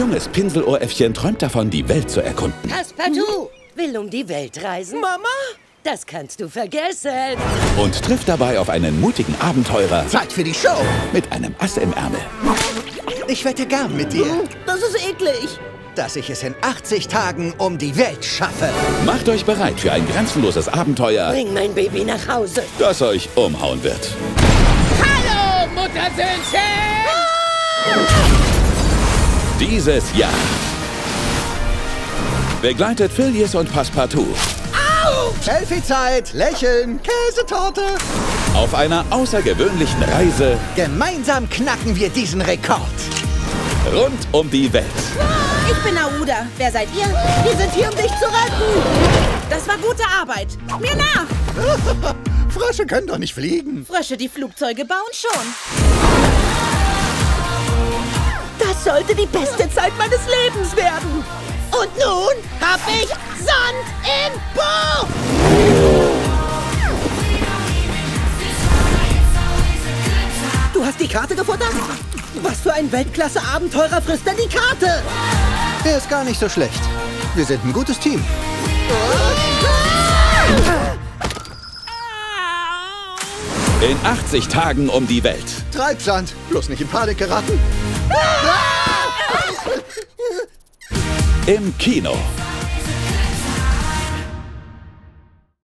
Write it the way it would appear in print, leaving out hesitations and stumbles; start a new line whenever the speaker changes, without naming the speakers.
junges Pinselohräffchen träumt davon, die Welt zu erkunden.
Passepartout will um die Welt reisen.
Mama?
Das kannst du vergessen.
Und trifft dabei auf einen mutigen Abenteurer
Zeit für die Show.
mit einem Ass im Ärmel.
Ich wette gern mit dir,
Das ist eklig.
dass ich es in 80 Tagen um die Welt schaffe.
Macht euch bereit für ein grenzenloses Abenteuer,
Bring mein Baby nach Hause.
das euch umhauen wird.
Hallo, Muttersöhnchen!
Dieses Jahr begleitet Phileas und Passepartout
Selfie-Zeit, Lächeln, Käsetorte.
auf einer außergewöhnlichen Reise
Gemeinsam knacken wir diesen Rekord.
rund um die Welt.
Ich bin Aouda. Wer seid ihr? Wir sind hier, um dich zu retten. Das war gute Arbeit. Mir nach.
Frösche können doch nicht fliegen.
Frösche, die Flugzeuge bauen schon. Das sollte die beste Zeit meines Lebens werden. Und nun hab ich Sand im Po. Du hast die Karte gefuttert? Was für ein Weltklasse-Abenteurer frisst denn die Karte?
Er ist gar nicht so schlecht. Wir sind ein gutes Team.
In 80 Tagen um die Welt.
Treibsand. Bloß nicht in Panik geraten.
Im Kino.